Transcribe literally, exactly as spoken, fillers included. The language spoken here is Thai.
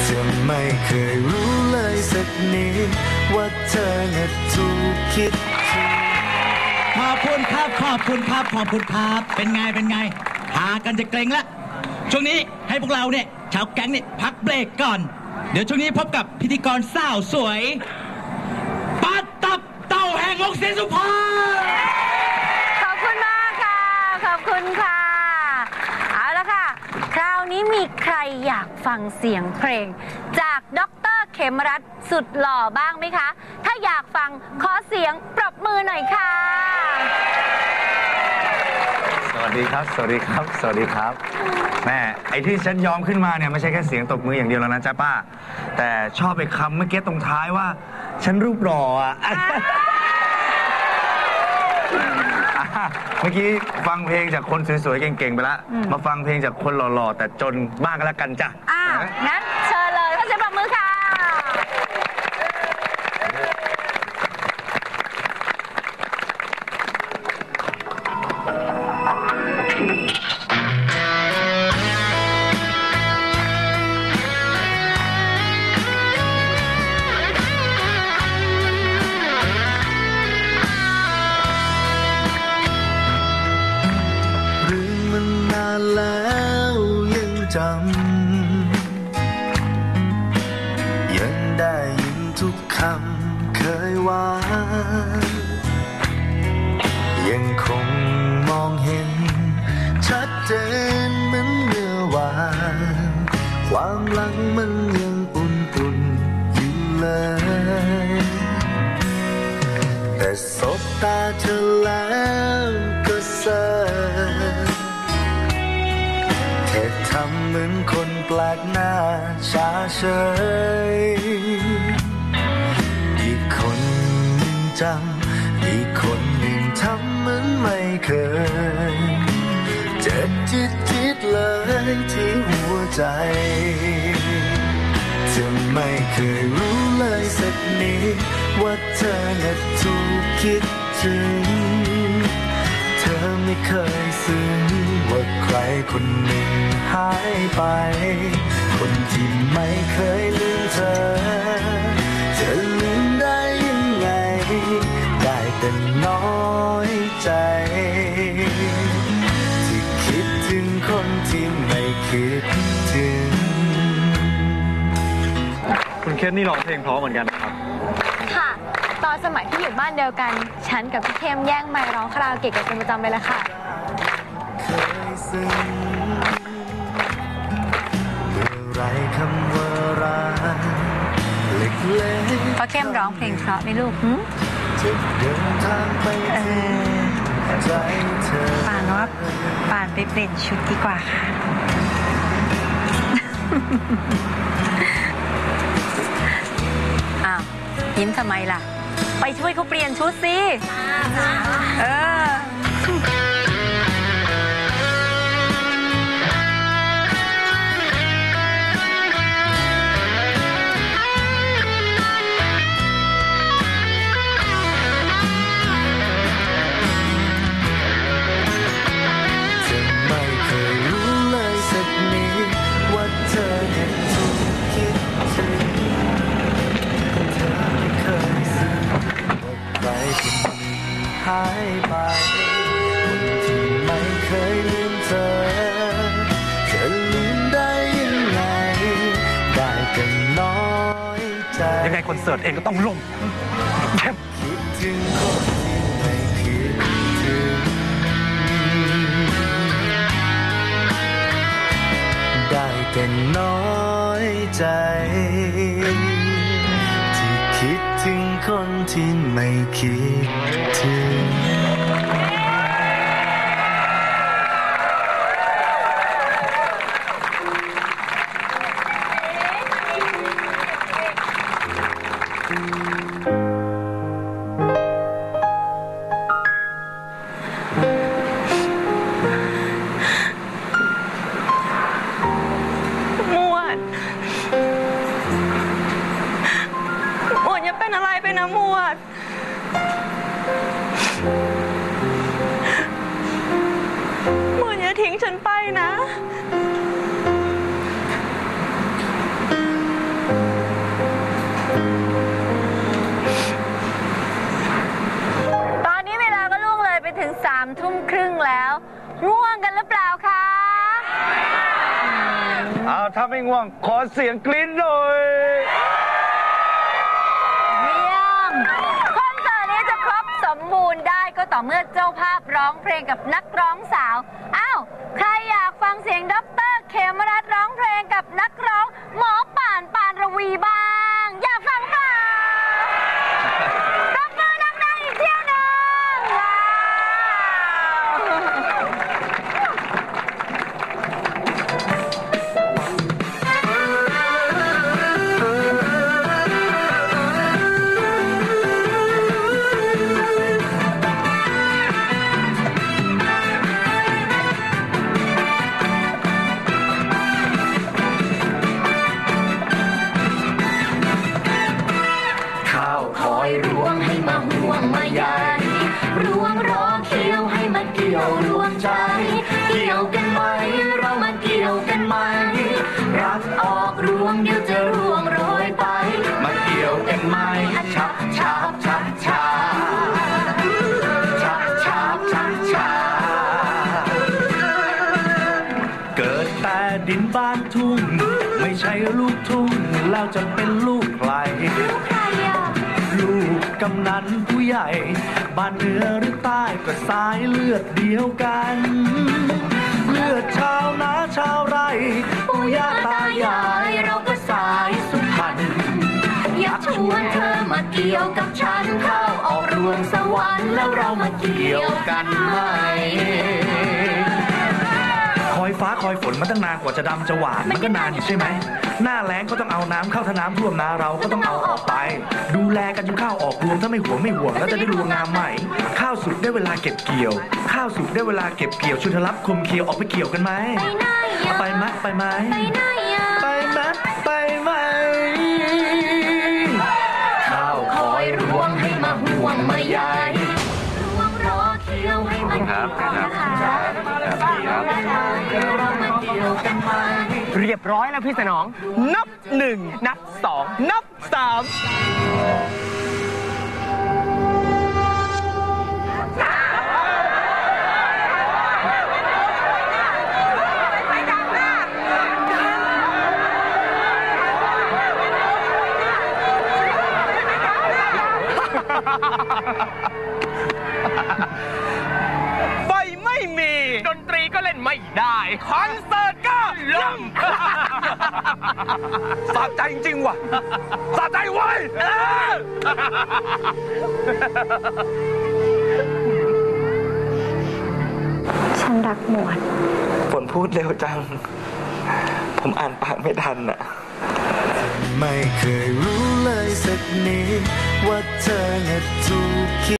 เธอไม่เคยรู้เลยสักนิดว่าเธอน่ะถูกคิดขอบคุณครับขอบคุณครับขอบคุณครับเป็นไงเป็นไงหากันจะเกรงละช่วงนี้ให้พวกเราเนี่ยชาวแก๊งเนี่ยพักเบรกก่อนเดี๋ยวช่วงนี้พบกับพิธีกรสาวสวยปัดตับเต่าแห่งวงศรีสุพรรณขอบคุณมากค่ะขอบคุณค่ะเอาละค่ะคราวนี้มีใครอยากฟังเสียงเพลงจากดร.เขมรัตน์สุดหล่อบ้างไหมคะถ้าอยากฟังขอเสียงปรบมือหน่อยค่ะสวัสดีครับสวัสดีครับสวัสดีครับแม่ไอ้ที่ฉันยอมขึ้นมาเนี่ยไม่ใช่แค่เสียงตบมืออย่างเดียวแล้วนะจ๊ะป้าแต่ชอบไปคำเมื่อกี้ตรงท้ายว่าฉันรูปหล่ออ่ะเมื่อกี้ฟังเพลงจากคนสวยๆเก่งๆไปแล้วมาฟังเพลงจากคนหล่อๆแต่จนบ้างก็แล้วกันจ้ะอ้าวงั้นเชิญเลยขอเสียงปรบมือค่ะแล้วยังจำยังได้ยินทุกคำเคยว่ายังคงมองเห็นชัดเจนเหมือนเมื่อวานความหลังมันยังอุ่นๆอยู่เลยแต่สบตาเธอแล้วก็เซ่อทำเหมือนคนแปลกหน้าชาเฉยอีกคนหนึ่งจำอีกคนหนึ่งทำเหมือนไม่เคยเจ็บจิตจิตเลยที่หัวใจเธอไม่เคยรู้เลยสักนิดว่าเธอน่ะถูกคิดถึงเธอไม่เคยซึ้งว่าใครคนหนึ่งหายไปคนที่ไม่เคยลืมเธอจะลืมได้ยังไงได้แต่น้อยใจที่คิดถึงคนที่ไม่คิดถึงคุณเคสนี่ร้องเพลงเพราะเหมือนกันครับค่ะตอนสมัยที่อยู่บ้านเดียวกันฉันกับพี่เข้มแย่งไมค์ร้องคาราโอเกะกันเป็นประจำเลยละค่ะพ่อเข้มร้องเพลงเพราะไหมลูกเออป่านว่าป่านไปเปลี่ยนชุดดีกว่าค่ะอ้าวยิ้มทำไมล่ะไปช่วยเขาเปลี่ยนชุดสิเออหายไปคนที่ไม่เคยลืมเธอจะลืมได้ยังไงได้แต่น้อยใจยังไงคอนเสิร์ตเองก็ต้องล่มคิดถึงคนที่ไม่คิดถึงได้แต่น้อยใจคิดถึงคนที่ไม่คิดถึงหมวดหมวดอย่าทิ้งฉันไปนะครับไม่ง่วงขอเสียงกรี๊ดหน่อยเยี่ยมคอนเสิร์ตนี้จะครบสมบูรณ์ได้ก็ต่อเมื่อเจ้าภาพร้องเพลงกับนักร้องสาวอ้าวใครอยากฟังเสียงดร.เขมรัตน์ร้องเพลงกับนักร้องหมอป่านปานระวีบ้างอยากฟังเปล่าปรบมือดังๆอีกเที่ยวหนึ่งว้าวรวงให้มาห่วงมาใหญ่รวงรอเคี้ยวให้มาเกี่ยวรวมใจเกี่ยวกันไหมเรามาเกี่ยวกันไหมรักออกรวงเดี๋ยวจะร่วงโรยไปมาเกี่ยวกันไหมชับชับชับชับชับชับชับชับเกิดแต่ดินบ้านทุ่งไม่ใช่ลูกทุ่งแล้วจะเป็นลูกใครลูกกำนันผู้ใหญ่บ้านเหนือหรือใต้ก็สายเลือดเดียวกันเลือดชาวนาชาวไร่ปู่ย่าตายายเราก็สายสุพรรณอยากชวนเธอมาเกี่ยวกับฉันเข้าออกรวงสวรรค์แล้วเรามาเกี่ยวกันไหมคอยฟ้าคอยฝนมาตั้งนานกว่าจะดำจะหวานมันก็นานอยู่ใช่ไหมหน้าแล้งก็ต้องเอาน้ำเข้าถ้าน้ำท่วมนาเราก็ต้องเอาออกไปดูแลกันจนข้าวออกรวงถ้าไม่ห่วงไม่ห่วงแล้วจะได้รวงงามใหม่ข้าวสุกได้เวลาเก็บเกี่ยวข้าวสุกได้เวลาเก็บเกี่ยวชุนทรับคมเคียวออกไปเกี่ยวกันไหมไปไหมไปไหมไปไหมไปไหมข้าวคอยรวงให้มาห่วงมาใหญ่รวงรอเคี้ยวให้มาครับเรียบร้อยแล้วพี่สนองนับหนึ่งนับสองนับสามไฟไม่มีดนตรีก็เล่นไม่ได้คอนเสิร์ตก็ล่มสะใจจริงๆว่ะสะใจไว้ฉันรักหมวดฝนพูดเร็วจังผมอ่านปากไม่ทันอะไม่เคยรู้เลยสักนิดว่าเธอน่ะถูกคิด